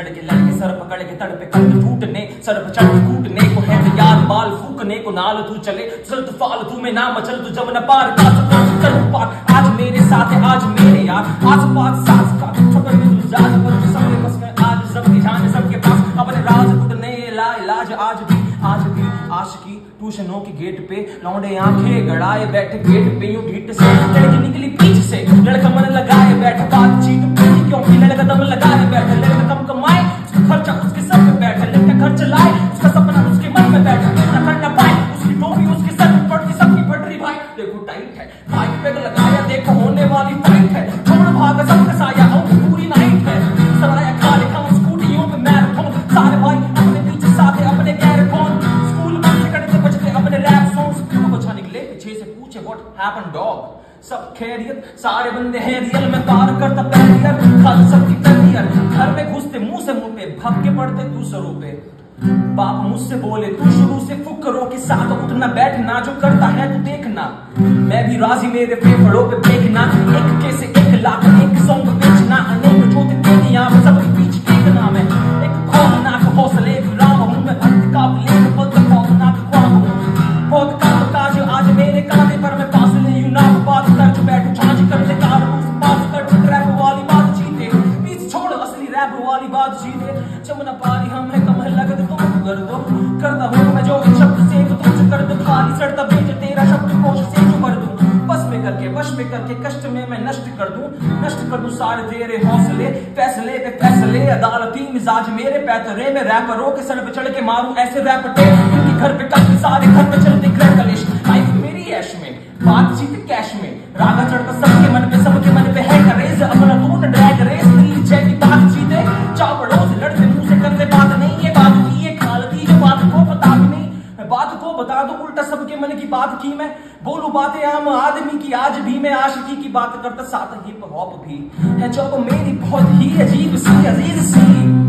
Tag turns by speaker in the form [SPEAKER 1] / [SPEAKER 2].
[SPEAKER 1] झगड़ के लड़के सर पकड़ के तड़ पे कंध फूटने सर पर चढ़ कूटने को है यार बाल फूकने को नाल तू चले चल तू फालतू में ना मचल तू जब न पार का चल पार आज मेरे साथ है आज मेरे यार आस पास सास का छपर में तू जाज पर सबके बस में आज सबकी जान सबके पास अपने राज कुटने इलाज आज भी आशिकी ट्यूशनों की गेट पे लौंडे आंखें गड़ाए बैठे गेट पे यूं ढीठ से लड़की निकली पीछे से लड़का मन लगाए बैठा बातचीत पूरी क्योंकि लड़का दम लगाए बैठा लड़का कम कमाए उसका खर्चा उसके सर पे बैठा लड़का घर चलाए उसका सपना उसके मन में बैठा ना कर ना पाए उसकी टोपी उसके सर पे पड़ती सबकी पड़ रही भाई देखो टाइट है भाई पे लगाया देखो होने वाली फाइट है छोड़ भागा सबका साया हो पूरी नाइट है सराया खाली हम स्कूटियों पे मैराथन सारे भाई अपने पीछे साथे अपने गैर कौन स्कूल में से बचते अपने रैप सॉन्ग्स क्यों बचा निकले पीछे से पूछे व्हाट हैपेंड डॉग सब खैरियत सारे बंदे हैं रियल में पार करता पैरियर खाली सबकी करियर घर में घुसते मुंह से मुंह पे भग के पड़ते दूसरों पे बाप मुझसे बोले तू शुरू से फुकरों के साथ उठना बैठना जो करता है तू देखना मैं भी राजी मेरे फेफड़ों पे फेंकना एक के से 1 लाख एक सॉन्ग बेचना अनेक जोते तेरी यहाँ सबके बीच फेंकना मैं एक खौफनाक हौसले विराम हूँ मैं अंतकाबले पद खौफनाक ख्वाब हूँ बहुत काम काज आज मेरे कांधे पर मैं फासले यूं ना बात कर जो बैठू झांझ कर ले कार पास कर रैप वाली बात जीते पीछे छोड़ असली रैप वाली बात जीते जमुना पारी हम है कमर लगत तुम कर दो करता हूँ मैं जो इन शब्द से तुमसे कर दो खाली सड़ता बेच तेरा शब्द कोश से जो कर दूं बस में करके वश में करके कष्ट में मैं नष्ट कर दूं सारे तेरे हौसले फैसले पे फैसले अदालती मिजाज मेरे पैतरे में रैपरों के सर पे चढ़ के मारूं ऐसे रैपटे उनके घर पे काफी सारे घर पे चलते क्रैक कलेश लाइफ मेरी ऐश में बातचीत कैश में रागा चढ़ता सबके मन पे है करेज अपना तूने ड्रैग रेस दिल्ली जय की बात जीते चावड़ों से लड़ते मुंह से करते बात नहीं ये बात की ये खालती जो बात को बता भी नहीं मैं बात को बता दूं उल्टा सबके मन की बात की मैं बोलूं बातें आम आदमी की आज भी मैं आशिकी की बात करता साथ हिप हॉप भी है जो मेरी बहुत ही अजीब सी अजीज सी